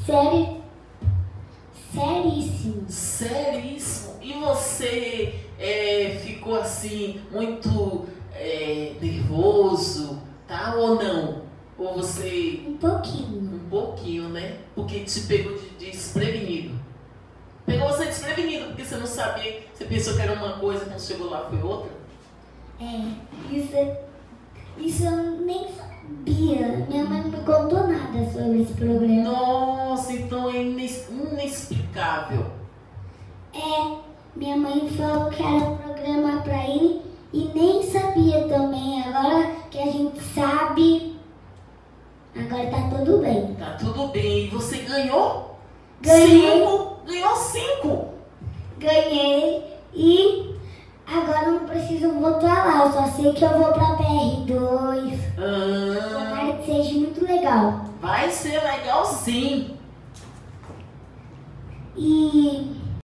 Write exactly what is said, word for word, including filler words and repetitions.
Sério? Seríssimo. Seríssimo. E você é, ficou assim, muito é, nervoso, tá? Ou não? Ou você... Um pouquinho. Um pouquinho, né? Porque te pegou de, de desprevenido. Pegou você desprevenido, porque você não sabia, você pensou que era uma coisa, quando chegou lá foi outra? É, isso, isso eu nem sabia. Minha mãe não me contou nada sobre esse programa. Nossa, então é ines- inexplicável. É, minha mãe falou que era um programa pra ir e nem sabia também. Agora que a gente sabe, agora tá tudo bem. Tá tudo bem. E você ganhou? Ganhei. Cinco? Ganhou cinco? Ganhei e agora eu não preciso voltar lá. Eu só sei que eu vou pra P R dois. Ah, Tomara que seja muito legal. vai ser legal sim. E